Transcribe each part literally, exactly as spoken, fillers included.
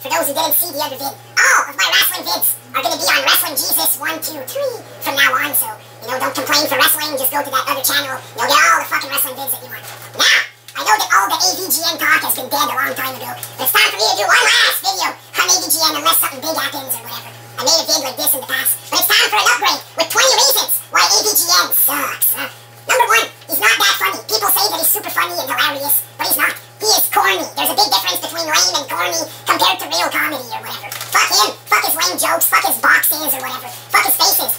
for those who didn't see the other vid, all of my wrestling vids are going to be on Wrestling Jesus one two three from now on, so, you know, don't complain for wrestling, just go to that other channel, you'll get all the fucking wrestling vids that you want. Now, I know that all the A V G N talk has been dead a long time ago, but it's time for me to do one last video on A V G N unless something big happens or whatever. I made a vid like this in the past, but it's time for an upgrade with twenty reasons why A V G N sucks. Huh? Number one, he's not that funny. People say that he's super funny and hilarious, but he's not. He is corny. There's a big difference between lame and corny compared to real comedy or whatever. Fuck him. Fuck his lame jokes. Fuck his boxes or whatever. Fuck his faces.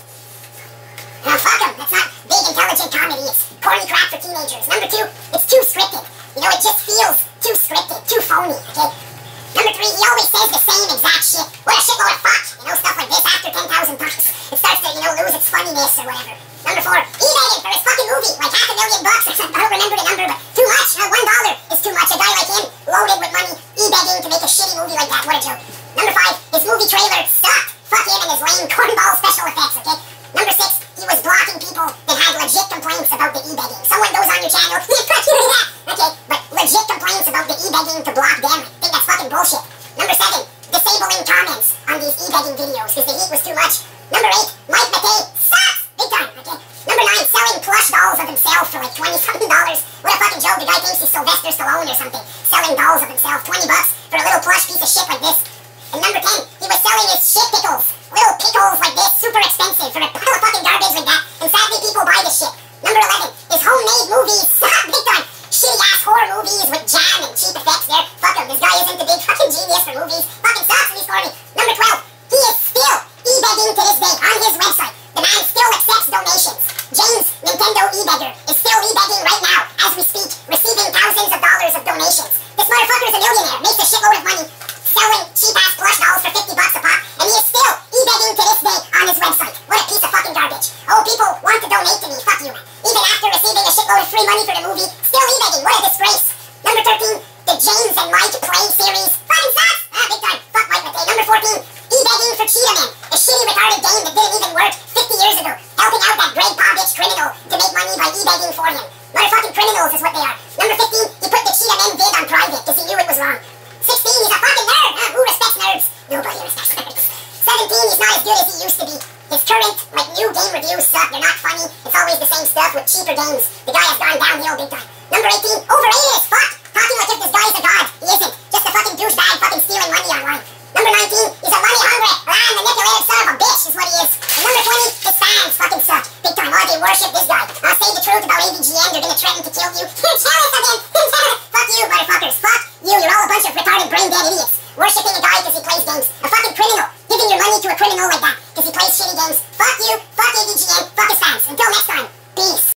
No, fuck him. That's not big, intelligent comedy. It's corny crap for teenagers. Number two, it's too scripted. You know, it just feels too scripted, too phony, okay? Number three, he always says the same exact shit. What a shitload of fuck. You know, stuff like this after ten thousand bucks. It starts to, you know, lose its funniness or whatever. Number four, eBaying for his fucking movie, like half a million bucks or something. I don't remember the number, but too much. Uh, one dollar is too much. A guy like him, loaded with money, eBaying to make a shitty movie like that. What a joke. Number five, his movie trailer sucked. Fuck him and his lame cornball special effects, okay? Number six, he was blocking people that had legit complaints about the e-begging. Someone goes on your channel, fuck you that, okay? But legit complaints about the e-begging to block them. I think that's fucking bullshit. Number seven, disabling comments on these e-begging videos because the heat was too much. Number eight, Mike McKay sucks! Big time, okay? Number nine, selling plush dolls of himself for like twenty something dollars. What a fucking joke, the guy thinks he's Sylvester Stallone or something. Selling dolls of himself, twenty bucks for a little plush piece of shit like this. And number ten, he was selling his shit pickles. Little pickles like this, super expensive for a pile of fucking garbage like that. And sadly people buy this shit. Number eleven, his homemade movies suck big time. Shitty ass horror movies with jam and cheap effects there. Fuck him, this guy isn't the big fucking genius for movies. Fucking sucks and he's corny. Number twelve, he is still e-begging to this day on his website. The man still accepts donations. James Nintendo e-beggar is still e-begging right now as we speak, receiving thousands of dollars of donations. This motherfucker is a millionaire, makes a shitload of money, selling cheap ass plush dolls for fifty bucks a pop, and he is still e-begging to this day on his website. What a piece of fucking garbage. Oh, people want to donate to me, fuck you man. Even after receiving a shitload of free money for the movie, still e-begging, what a disgrace. Number thirteen, the James and Mike Play series. Fucking sucks! Ah, big time. Fuck Mike McKay. Number fourteen, e-begging for Cheetah Man, a shitty retarded game that didn't even work fifty years ago, helping out that Greg Povich criminal to make money by e-begging for him. Motherfucking criminals is what they are. Number fifteen, he put the Cheetah Man vid on private because he knew it was wrong. sixteen, he's a fucking nerd. Ah, who respects nerds? Nobody respects nerds. seventeen, he's not as good as he used to be. His current, like, new game reviews suck. They're not funny. It's always the same stuff with cheaper games. The guy has gone downhill big time. Number eighteen, overrated as fuck. Talking like if this guy is a god. He isn't. Just a fucking douchebag fucking stealing money online. Number nineteen, he's a money hungry, ah, manipulative son of a bitch is what he is. And number twenty, his fans fucking suck. Big time. Oh, they worship this guy. I'll say the truth about A V G N. They're gonna threaten to kill you. You're jealous of him. Fuck you, motherfuckers. Fuck you. You're all a bunch of retarded brain dead idiots. Worshipping a guy because he plays games. A fucking criminal. Giving your money to a criminal like that because he plays shitty games. Fuck you. Fuck A V G N. Fuck his fans. Until next time.